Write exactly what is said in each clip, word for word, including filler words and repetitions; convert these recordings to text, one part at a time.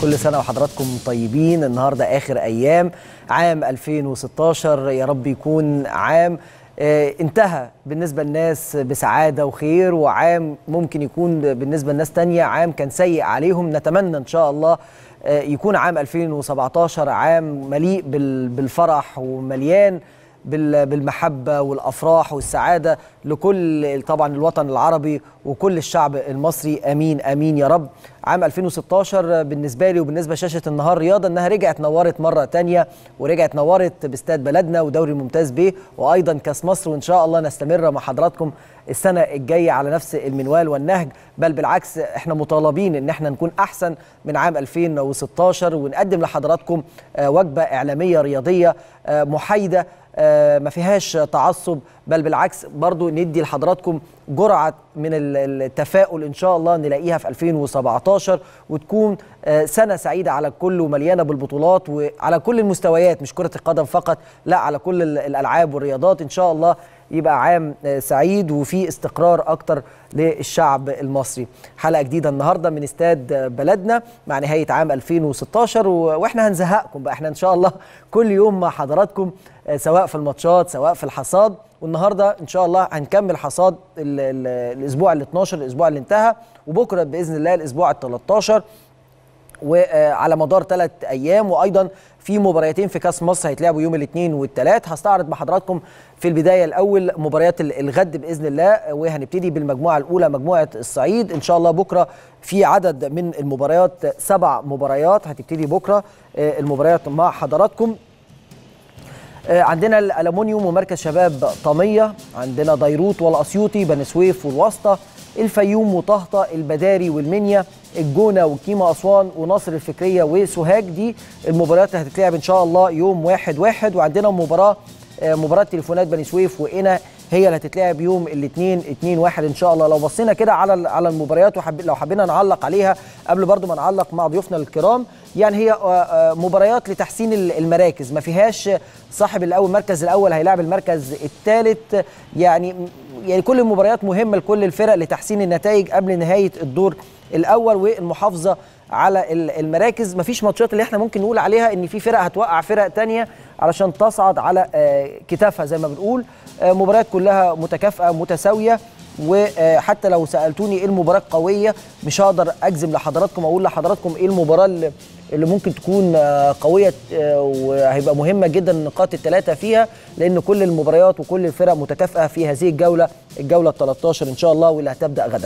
كل سنة وحضراتكم طيبين. النهاردة آخر أيام عام ألفين وستاشر، يا رب يكون عام آه انتهى بالنسبة للناس بسعادة وخير، وعام ممكن يكون بالنسبة لناس تانية عام كان سيء عليهم. نتمنى إن شاء الله آه يكون عام ألفين وسبعتاشر عام مليء بالفرح ومليان بالمحبة والأفراح والسعادة لكل طبعا الوطن العربي وكل الشعب المصري. أمين أمين يا رب. عام ألفين وستاشر بالنسبة لي وبالنسبة شاشة النهار رياضة إنها رجعت نورت مرة تانية، ورجعت نورت باستاد بلدنا ودوري ممتاز بيه وأيضا كاس مصر، وإن شاء الله نستمر مع حضراتكم السنة الجاية على نفس المنوال والنهج، بل بالعكس احنا مطالبين ان احنا نكون احسن من عام ألفين وستاشر، ونقدم لحضراتكم وجبة إعلامية رياضية محايدة ما فيهاش تعصب، بل بالعكس برضو ندي لحضراتكم جرعة من التفاؤل إن شاء الله نلاقيها في ألفين وسبعتاشر، وتكون سنة سعيدة على الكل ومليانة بالبطولات وعلى كل المستويات، مش كرة القدم فقط، لا على كل الألعاب والرياضات. إن شاء الله يبقى عام سعيد وفي استقرار أكتر للشعب المصري. حلقة جديدة النهاردة من استاد بلدنا مع نهاية عام ألفين وستاشر، وإحنا هنزهقكم بقى، إحنا إن شاء الله كل يوم مع حضراتكم سواء في الماتشات سواء في الحصاد. والنهارده ان شاء الله هنكمل حصاد ال ال الاسبوع ال اتناشر، الاسبوع اللي انتهى، وبكره باذن الله الاسبوع ال تلتاشر، وعلى مدار ثلاث ايام. وايضا في مباريتين في كاس مصر هيتلعبوا يوم الاثنين والثلاث. هستعرض مع حضراتكم في البدايه الاول مباريات الغد باذن الله، وهنبتدي بالمجموعه الاولى مجموعه الصعيد. ان شاء الله بكره في عدد من المباريات، سبع مباريات هتبتدي بكره المباريات مع حضراتكم. عندنا الألمونيوم ومركز شباب طمية، عندنا ديروت والأسيوطي، بني سويف والواسطة، الفيوم وطهطة، البداري والمنيا، الجونة وكيما أسوان، وناصر الفكرية وسوهاج. دي المباريات اللي هتتلعب إن شاء الله يوم واحد واحد. وعندنا مباراة مباراة تليفونات بني سويف وقنا هي اللي هتتلعب يوم الاثنين اتنين واحد ان شاء الله. لو بصينا كده على على المباريات وحب لو حبينا نعلق عليها قبل برضو ما نعلق مع ضيوفنا الكرام، يعني هي مباريات لتحسين المراكز، ما فيهاش صاحب الاول المركز الاول هيلاعب المركز الثالث، يعني يعني كل المباريات مهمه لكل الفرق لتحسين النتائج قبل نهايه الدور الاول والمحافظه على المراكز. مفيش ماتشات اللي احنا ممكن نقول عليها ان في فرق هتوقع فرق تانية علشان تصعد على كتافها زي ما بنقول. مباريات كلها متكافئه متساويه، وحتى لو سالتوني ايه المباراه القويه مش هقدر اجزم لحضراتكم اقول لحضراتكم ايه المباراه اللي ممكن تكون قويه وهيبقى مهمه جدا النقاط الثلاثه فيها، لان كل المباريات وكل الفرق متكافئه في هذه الجوله الجوله ال تلتاشر ان شاء الله، واللي هتبدا غدا.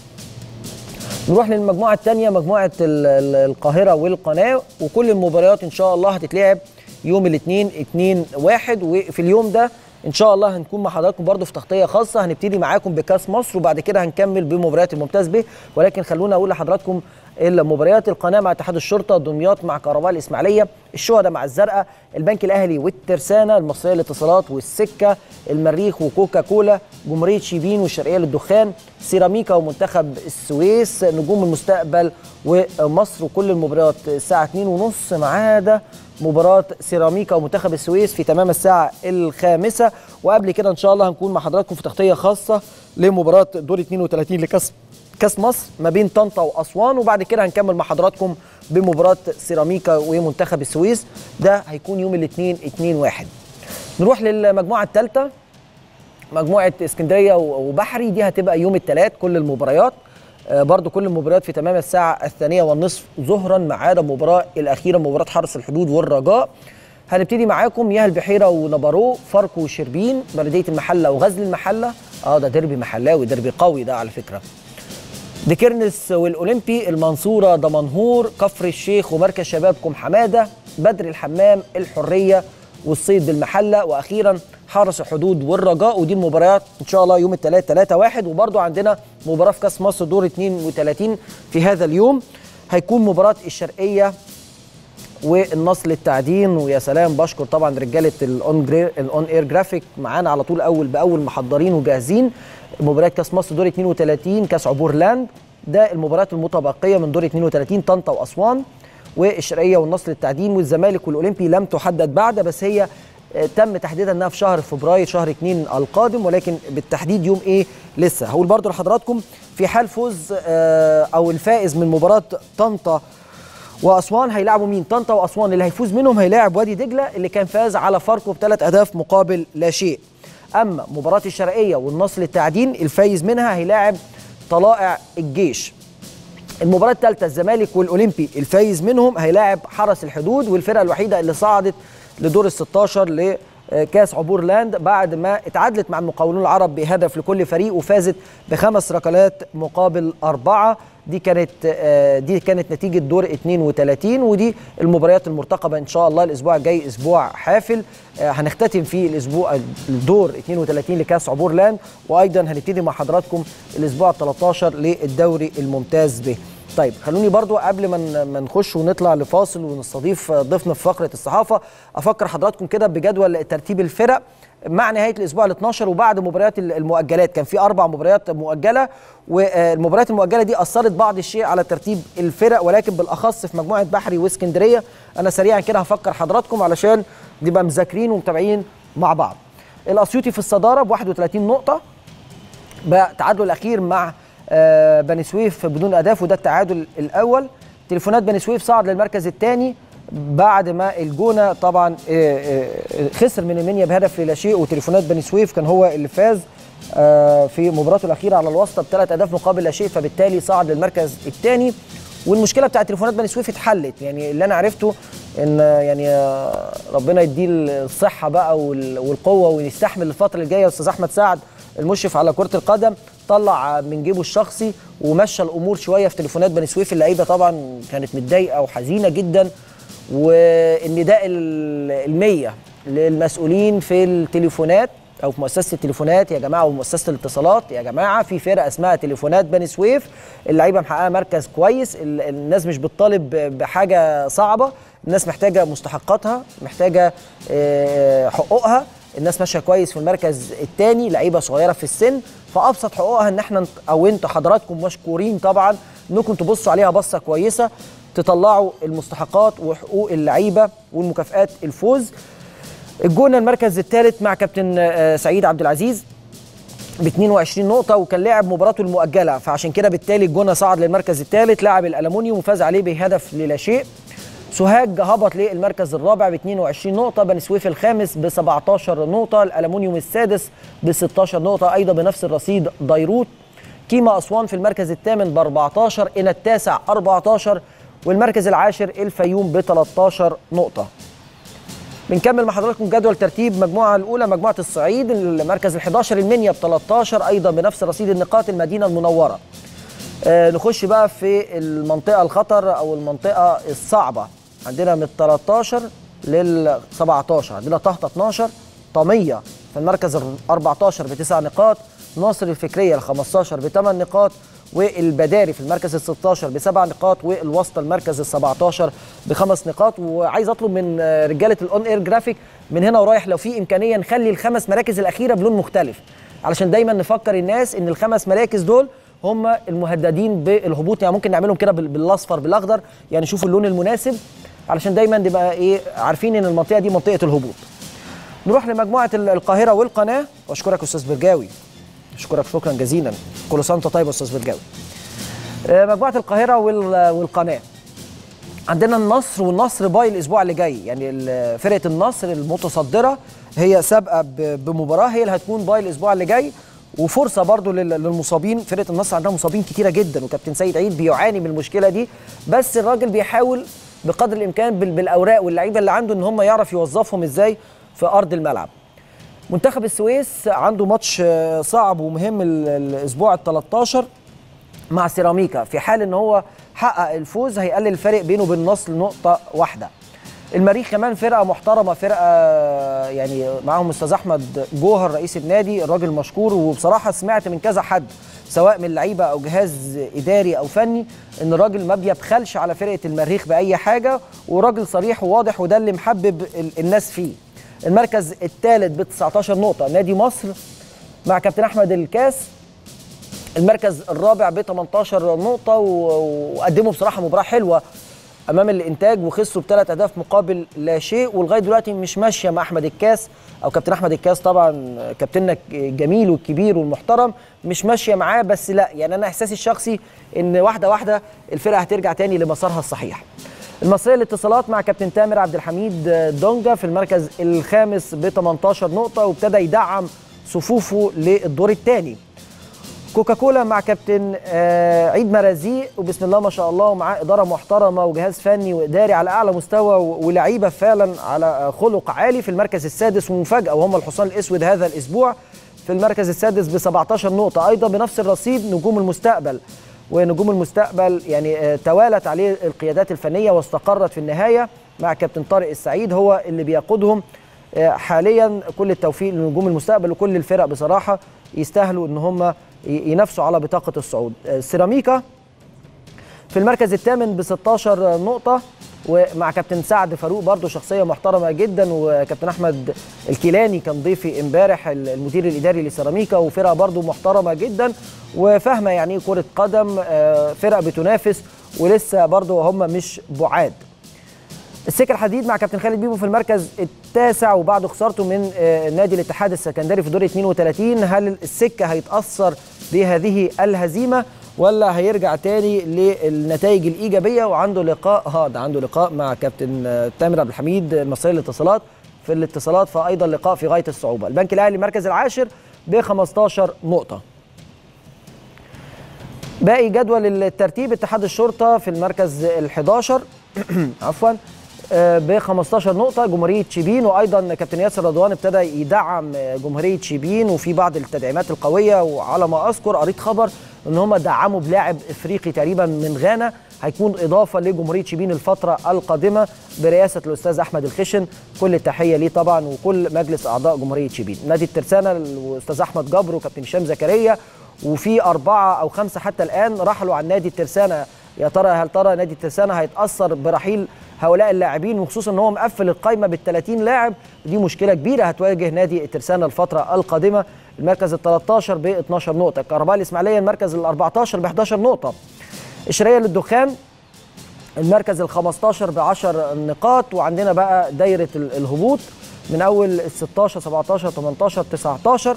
نروح للمجموعه الثانيه مجموعه القاهره والقناه، وكل المباريات ان شاء الله هتتلعب يوم الاثنين اتنين واحد. وفي اليوم ده ان شاء الله هنكون مع حضراتكم برضو في تغطيه خاصه، هنبتدي معاكم بكاس مصر وبعد كده هنكمل بمباريات الممتاز به. ولكن خلونا اقول لحضراتكم المباريات: القناه مع اتحاد الشرطه، دمياط مع كهرباء الاسماعيليه، الشهداء مع الزرقاء، البنك الاهلي والترسانه، المصريه للاتصالات والسكه، المريخ وكوكا كولا، جمهوريه شيبين والشرقيه للدخان، سيراميكا ومنتخب السويس، نجوم المستقبل ومصر. وكل المباريات الساعه اتنين وثلاثين ما عدا مباراة سيراميكا ومنتخب السويس في تمام الساعة الخامسة. وقبل كده إن شاء الله هنكون مع حضراتكم في تغطية خاصة لمباراة دور اتنين وتلاتين لكاس كاس مصر ما بين طنطا وأسوان، وبعد كده هنكمل مع حضراتكم بمباراة سيراميكا ومنتخب السويس، ده هيكون يوم الاثنين اتنين واحد. نروح للمجموعة الثالثة مجموعة اسكندرية وبحري، دي هتبقى يوم الثلاث كل المباريات، برضو كل المباريات في تمام الساعة الثانية والنصف ظهرا ما عدا المباراة الأخيرة مباراة حرس الحدود والرجاء. هنبتدي معاكم مياه البحيرة ونبارو، فاركو وشربين، بلدية المحلة وغزل المحلة، اه ده ديربي محلاوي ديربي قوي ده على فكرة، ديكيرنس والأولمبي، المنصورة دمنهور، كفر الشيخ ومركز شبابكم حمادة، بدر الحمام، الحرية والصيد بالمحلة، واخيرا حرس الحدود والرجاء. ودي المباريات ان شاء الله يوم الثلاث تلاتة واحد. وبرضو عندنا مباراه في كاس مصر دور اتنين وتلاتين في هذا اليوم، هيكون مباراه الشرقيه والنصر للتعدين. ويا سلام بشكر طبعا رجاله الاون اير جرافيك معانا على طول اول باول محضرين وجاهزين. مباراه كاس مصر دور اتنين وتلاتين كاس عبور لاند، ده المباريات المتبقيه من دور اتنين وتلاتين، طنطا واسوان والشرقيه والنصر للتعدين والزمالك والاولمبي لم تحدد بعد، بس هي تم تحديدها انها في شهر فبراير شهر اتنين القادم، ولكن بالتحديد يوم ايه لسه. هقول برضو لحضراتكم في حال فوز او الفائز من مباراه طنطا واسوان هيلعبوا مين؟ طنطا واسوان. اللي هيفوز منهم هيلاعب وادي دجله اللي كان فاز على فاركو بثلاث اهداف مقابل لا شيء. اما مباراه الشرقيه والنصر للتعدين الفايز منها هيلاعب طلائع الجيش. المباراه الثالثه الزمالك والاولمبي الفايز منهم هيلاعب حرس الحدود، والفرقه الوحيده اللي صعدت لدور ال ستاشر لكاس عبور لاند بعد ما اتعادلت مع المقاولون العرب بهدف لكل فريق وفازت بخمس ركلات مقابل اربعه. دي كانت دي كانت نتيجه دور اتنين وتلاتين، ودي المباريات المرتقبه ان شاء الله. الاسبوع الجاي اسبوع حافل هنختتم فيه الاسبوع الدور اتنين وتلاتين لكاس عبور لاند، وايضا هنبتدي مع حضراتكم الاسبوع تلتاشر للدوري الممتاز به. طيب خلوني برضو قبل ما نخش ونطلع لفاصل ونستضيف ضيفنا في فقره الصحافه افكر حضراتكم كده بجدول ترتيب الفرق مع نهايه الاسبوع ال اتناشر وبعد مباريات المؤجلات. كان في اربع مباريات مؤجله، والمباريات المؤجله دي اثرت بعض الشيء على ترتيب الفرق، ولكن بالاخص في مجموعه بحري واسكندريه. انا سريعا كده هفكر حضراتكم علشان نبقى مذاكرين ومتابعين مع بعض. الاسيوطي في الصداره ب واحد وتلاتين نقطه بتعادله الاخير مع بني سويف بدون اهداف، وده التعادل الاول. تليفونات بني سويف صعد للمركز الثاني بعد ما الجونه طبعا خسر من المنيا بهدف لا شيء، وتليفونات بني سويف كان هو اللي فاز في مباراته الاخيره على الواسطه بثلاث اهداف مقابل لا شيء، فبالتالي صعد للمركز الثاني. والمشكله بتاعت تليفونات بني سويف اتحلت، يعني اللي انا عرفته ان يعني ربنا يديه الصحه بقى والقوه ويستحمل الفتره الجايه. استاذ احمد سعد المشرف على كره القدم طلع من جيبه الشخصي ومشى الامور شويه في تليفونات بني سويف. اللعيبه طبعا كانت متضايقه وحزينه جدا، والنداء المية للمسؤولين في التليفونات او في مؤسسه التليفونات يا جماعه ومؤسسه الاتصالات يا جماعه في فرقه اسمها تليفونات بني سويف، اللعيبه محققه مركز كويس، الناس مش بتطالب بحاجه صعبه، الناس محتاجه مستحقاتها، محتاجه حقوقها، الناس ماشيه كويس في المركز الثاني، لعيبه صغيره في السن، فابسط حقوقها ان احنا او انتوا حضراتكم مشكورين طبعا انكم تبصوا عليها بصه كويسه، تطلعوا المستحقات وحقوق اللعيبه والمكافآت الفوز. الجونه المركز الثالث مع كابتن سعيد عبد العزيز ب اتنين وعشرين نقطه، وكان لاعب مباراته المؤجله، فعشان كده بالتالي الجونه صعد للمركز الثالث، لاعب الالومنيوم وفاز عليه بهدف للا شيء. سوهاج هبط للمركز الرابع ب اتنين وعشرين نقطه، بني سويف الخامس ب سبعتاشر نقطه، الالومنيوم السادس ب ستاشر نقطه ايضا بنفس الرصيد ديروت. كيما اسوان في المركز الثامن ب اربعتاشر، إنا التاسع اربعتاشر، والمركز العاشر الفيوم ب تلتاشر نقطه. بنكمل مع حضراتكم جدول ترتيب المجموعه الاولى. مجموعه الصعيد المركز الحداشر المنيا ب تلتاشر ايضا بنفس رصيد النقاط، المدينه المنوره. آه نخش بقى في المنطقه الخطر او المنطقه الصعبه، عندنا من تلتاشر لل سبعتاشر، عندنا طهطا اتناشر، طميه في المركز اربعتاشر بتسع نقاط، ناصر الفكريه ال خمستاشر بثمان نقاط، والبداري في المركز ال ستاشر بسبع نقاط، والوسطى المركز ال سبعتاشر بخمس نقاط. وعايز اطلب من رجاله الاون اير جرافيك من هنا ورايح لو في امكانيه نخلي الخمس مراكز الاخيره بلون مختلف، علشان دايما نفكر الناس ان الخمس مراكز دول هم المهددين بالهبوط، يعني ممكن نعملهم كده بالاصفر بالاخضر، يعني شوفوا اللون المناسب علشان دايما نبقى ايه عارفين ان المنطقه دي منطقه الهبوط. نروح لمجموعه القاهره والقناه، واشكرك استاذ برجاوي، اشكرك شكرا جزيلا، كل سنه وانت طيب يا استاذ برجاوي. مجموعه القاهره والقناه، عندنا النصر والنصر باي الاسبوع اللي جاي، يعني فرقه النصر المتصدره هي سابقه بمباراه، هي اللي هتكون باي الاسبوع اللي جاي، وفرصه برضو للمصابين. فرقه النصر عندها مصابين كتيره جدا، وكابتن سيد عيد بيعاني من المشكله دي، بس الراجل بيحاول بقدر الامكان بالاوراق واللعيبه اللي عنده ان هم يعرف يوظفهم ازاي في ارض الملعب. منتخب السويس عنده ماتش صعب ومهم الاسبوع ال تلتاشر مع سيراميكا، في حال ان هو حقق الفوز هيقلل الفارق بينه وبين النصر نقطه واحده. المريخ كمان فرقه محترمه، فرقه يعني معاهم استاذ احمد جوهر رئيس النادي، الراجل مشكور، وبصراحه سمعت من كذا حد سواء من لعيبه او جهاز اداري او فني ان الراجل ما بيبخلش على فرقه المريخ باي حاجه، وراجل صريح وواضح، وده اللي محبب الناس فيه. المركز الثالث ب تسعتاشر نقطه نادي مصر مع كابتن احمد الكاس، المركز الرابع ب تمنتاشر نقطه، وقدموا بصراحه مباراه حلوه امام الانتاج وخسروا بثلاث اهداف مقابل لا شيء، ولغايه دلوقتي مش ماشيه مع احمد الكاس او كابتن احمد الكاس، طبعا كابتننا الجميل والكبير والمحترم، مش ماشيه معاه، بس لا يعني انا احساسي الشخصي ان واحده واحده الفرقه هترجع تاني لمسارها الصحيح. المصريه للاتصالات مع كابتن تامر عبد الحميد دونجا في المركز الخامس ب ثمانية عشر نقطه، وابتدى يدعم صفوفه للدور الثاني. كوكاكولا مع كابتن عيد مرازيق، وبسم الله ما شاء الله، ومعاه اداره محترمه وجهاز فني واداري على اعلى مستوى ولعيبه فعلا على خلق عالي في المركز السادس، ومفاجاه وهم الحصان الاسود هذا الاسبوع في المركز السادس ب سبعة عشر نقطه. ايضا بنفس الرصيد نجوم المستقبل، ونجوم المستقبل يعني توالت عليه القيادات الفنيه واستقرت في النهايه مع كابتن طارق السعيد هو اللي بيقودهم حاليا. كل التوفيق لنجوم المستقبل وكل الفرق بصراحه يستاهلوا ان هم ينافسوا على بطاقه الصعود. سيراميكا في المركز الثامن ب ستة عشر نقطه، ومع كابتن سعد فاروق برضو شخصيه محترمه جدا، وكابتن احمد الكيلاني كان ضيفي امبارح المدير الاداري لسيراميكا، وفرقه برضو محترمه جدا وفاهمه يعني كره قدم، فرقه بتنافس ولسه برضو هم مش بعاد. السكه الحديد مع كابتن خالد بيبو في المركز التاسع، وبعد خسارته من نادي الاتحاد السكندري في دور اثنين وثلاثين، هل السكه هيتاثر بهذه الهزيمه ولا هيرجع تاني للنتائج الايجابيه؟ وعنده لقاء ها ده عنده لقاء مع كابتن تامر عبد الحميد المصريه للاتصالات في الاتصالات، فايضا لقاء في غايه الصعوبه. البنك الاهلي المركز العاشر ب خمسة عشر نقطه. باقي جدول الترتيب، اتحاد الشرطه في المركز الحادي عشر عفوا ب خمسة عشر نقطة، جمهورية شبين، وأيضا كابتن ياسر رضوان ابتدى يدعم جمهورية شبين وفي بعض التدعيمات القوية، وعلى ما أذكر قريت خبر إن هم دعموا بلاعب إفريقي تقريبا من غانا هيكون إضافة لجمهورية شبين الفترة القادمة برئاسة الأستاذ أحمد الخشن. كل التحية ليه طبعا وكل مجلس أعضاء جمهورية شبين. نادي الترسانة الأستاذ أحمد جبر وكابتن هشام زكريا، وفي أربعة أو خمسة حتى الآن رحلوا عن نادي الترسانة. يا ترى هل ترى نادي الترسانة هيتأثر برحيل هؤلاء اللاعبين، وخصوصا ان هو مقفل القائمه بال ثلاثين لاعب، دي مشكله كبيره هتواجه نادي الترسانة الفتره القادمه. المركز ال ثلاثة عشر ب اثني عشر نقطه، كهرباء الاسماعيليه المركز ال أربعة عشر ب إحدى عشرة نقطه، الشرقيه للدخان المركز ال خمسة عشر ب عشر نقاط، وعندنا بقى دايره الهبوط من اول ال ستة عشر سبعة عشر ثمانية عشر تسعة عشر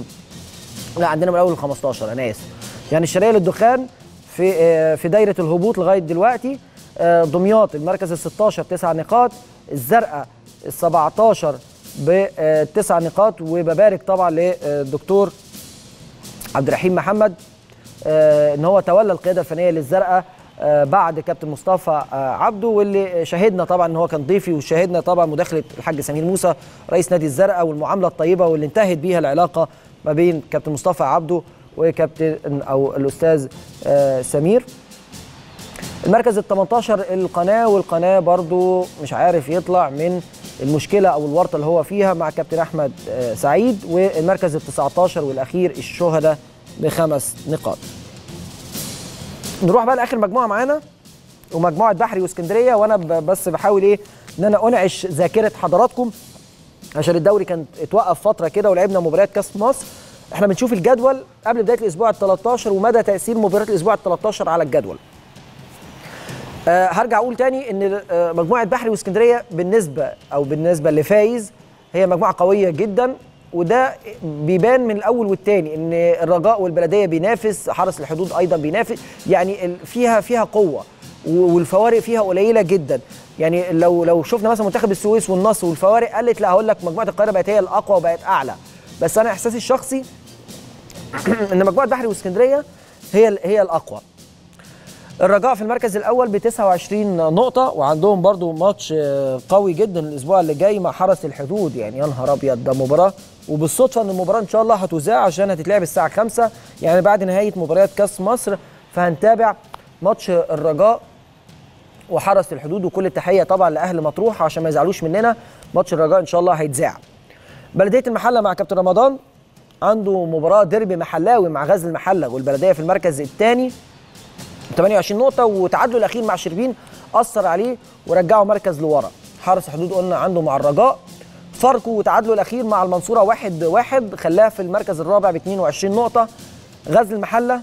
لا عندنا من اول ال خمسة عشر، انا اسف، يعني الشرقيه للدخان في في دايره الهبوط لغايه دلوقتي. دمياط المركز ال ستة عشر تسع نقاط، الزرقاء ال سبعة عشر بتسع نقاط، وببارك طبعا للدكتور عبد الرحيم محمد ان هو تولى القياده الفنيه للزرقاء بعد كابتن مصطفى عبده، واللي شاهدنا طبعا ان هو كان ضيفي، وشاهدنا طبعا مداخله الحاج سمير موسى رئيس نادي الزرقاء والمعامله الطيبه واللي انتهت بيها العلاقه ما بين كابتن مصطفى عبده وكابتن او الاستاذ سمير. المركز ال ثمانية عشر القناه، والقناه برضو مش عارف يطلع من المشكله او الورطه اللي هو فيها مع كابتن احمد سعيد. والمركز ال تسعة عشر والاخير الشهداء بخمس نقاط. نروح بقى لاخر مجموعه معانا ومجموعه بحري واسكندريه، وانا بس بحاول ايه ان انا انعش ذاكره حضراتكم عشان الدوري كان اتوقف فتره كده ولعبنا مباريات كاس مصر. احنا بنشوف الجدول قبل بدايه الاسبوع ال ثلاثة عشر ومدى تاثير مباريات الاسبوع ال ثلاثة عشر على الجدول. أه هرجع اقول تاني ان أه مجموعه بحري واسكندريه بالنسبه او بالنسبه لفايز هي مجموعه قويه جدا، وده بيبان من الاول والثاني ان الرجاء والبلديه بينافس، حرس الحدود ايضا بينافس، يعني فيها فيها قوه والفوارق فيها قليله جدا. يعني لو لو شفنا مثلا منتخب السويس والنصر والفوارق قلت، لا هقول لك مجموعه القاهره بقت هي الاقوى وبقت اعلى، بس انا احساسي الشخصي ان مجموعه بحري واسكندريه هي هي الاقوى. الرجاء في المركز الاول ب تسعة وعشرين نقطه، وعندهم برضو ماتش قوي جدا الاسبوع اللي جاي مع حرس الحدود. يعني يا نهار ابيض، ده مباراه، وبالصدفه ان المباراه ان شاء الله هتذاع عشان هتتلعب الساعه خمسة، يعني بعد نهايه مباريات كاس مصر، فهنتابع ماتش الرجاء وحرس الحدود. وكل التحيه طبعا لاهل مطروح عشان ما يزعلوش مننا، ماتش الرجاء ان شاء الله هيتذاع. بلديه المحله مع كابتن رمضان عنده مباراه ديربي محلاوي مع غزل المحله، والبلديه في المركز الثاني ثمانية وعشرين نقطه، وتعادله الاخير مع شربين اثر عليه ورجعه مركز لورا. حرس الحدود قلنا عنده مع الرجاء فاركو، وتعادله الاخير مع المنصوره واحد واحد خلاه في المركز الرابع ب اثنين وعشرين نقطه. غزل المحله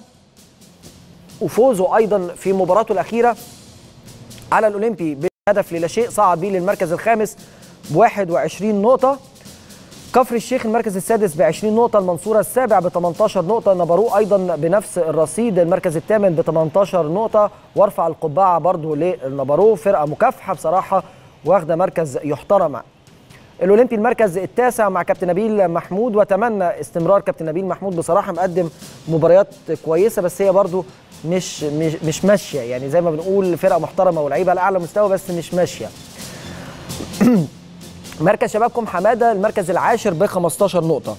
وفوزه ايضا في مباراته الاخيره على الاولمبي بهدف للا شيء صعد بيه للمركز الخامس ب واحد وعشرين نقطه. كفر الشيخ المركز السادس ب عشرين نقطة، المنصورة السابع ب تمنتاشر نقطة، نبروه أيضا بنفس الرصيد المركز الثامن ب تمنتاشر نقطة، وارفع القبعة برضو للنبروه، فرقة مكافحة بصراحة واخدة مركز يحترم. الأولمبي المركز التاسع مع كابتن نبيل محمود، واتمنى استمرار كابتن نبيل محمود، بصراحة مقدم مباريات كويسة بس هي برضو مش مش مش ماشية، يعني زي ما بنقول فرقة محترمة ولاعيبة على أعلى مستوى بس مش ماشية. مركز شبابكم حماده المركز العاشر ب خمستاشر نقطه.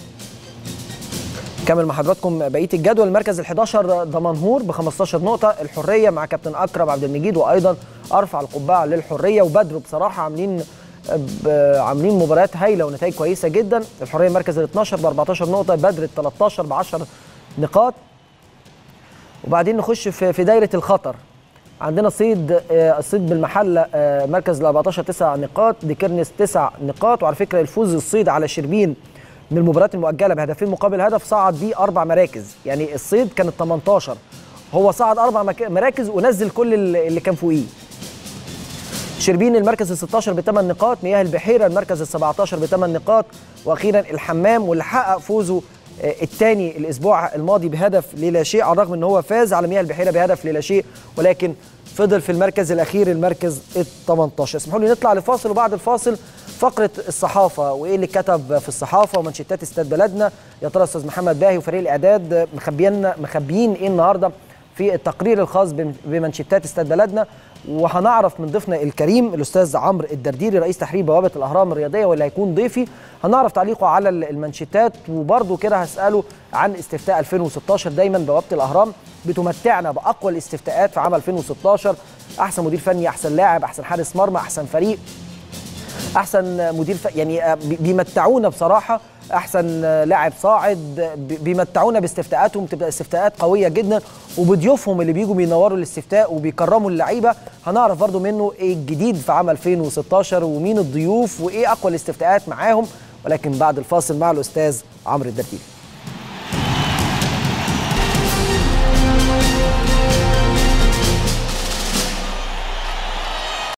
كمل مع حضراتكم بقيه الجدول. المركز الحداشر دمنهور ب خمستاشر نقطه، الحريه مع كابتن اكرم عبد المجيد، وايضا ارفع القبعه للحريه وبدر، بصراحه عاملين عاملين مباريات هايله ونتائج كويسه جدا. الحريه المركز ال اتناشر ب اربعتاشر نقطه، بدر ال تلتاشر ب عشر نقاط. وبعدين نخش في في دايره الخطر. عندنا الصيد الصيد بالمحله مركز ال اربعتاشر تسع نقاط، ديكرنس تسع نقاط. وعلى فكره الفوز الصيد على شربين من المباريات المؤجله بهدفين مقابل هدف صعد بيه اربع مراكز، يعني الصيد كانت تمنتاشر، هو صعد اربع مراكز ونزل كل اللي كان فوقيه. شربين المركز ال ستاشر بثمان نقاط، مياه البحيره المركز ال سبعتاشر بثمان نقاط، واخيرا الحمام واللي حقق فوزه الثاني الاسبوع الماضي بهدف للا شيء، على الرغم ان هو فاز على مياه البحيره بهدف للا شيء، ولكن فضل في المركز الاخير المركز ال تمنتاشر. اسمحوا لي نطلع لفاصل، وبعد الفاصل فقره الصحافه وايه اللي كتب في الصحافه ومانشيتات استاد بلدنا. يا ترى استاذ محمد باهي وفريق الاعداد مخبيين مخبيين ايه النهارده في التقرير الخاص بمانشيتات استاد بلدنا، وهنعرف من ضيفنا الكريم الاستاذ عمرو الدرديري رئيس تحرير بوابه الاهرام الرياضيه واللي هيكون ضيفي، هنعرف تعليقه على المانشيتات، وبرده كده هساله عن استفتاء ألفين وستاشر. دايما بوابه الاهرام بتمتعنا باقوى الاستفتاءات في عام ألفين وستاشر، احسن مدير فني، احسن لاعب، احسن حارس مرمى، احسن فريق، احسن مدير ف... يعني بيمتعونا بصراحه، احسن لاعب صاعد، بيمتعونا باستفتاءاتهم، تبقى استفتاءات قويه جدا، وبضيوفهم اللي بيجوا بينوروا الاستفتاء وبيكرموا اللعيبه. هنعرف برضو منه ايه الجديد في عام ألفين وستاشر ومين الضيوف وايه اقوى الاستفتاءات معاهم، ولكن بعد الفاصل مع الاستاذ عمرو الدرديري.